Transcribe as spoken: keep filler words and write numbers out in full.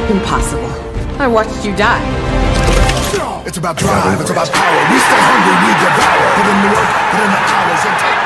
Impossible. I watched you die. It's about drive, it's about power. We stay hungry, we devour. Put in the work, put in the hours, and take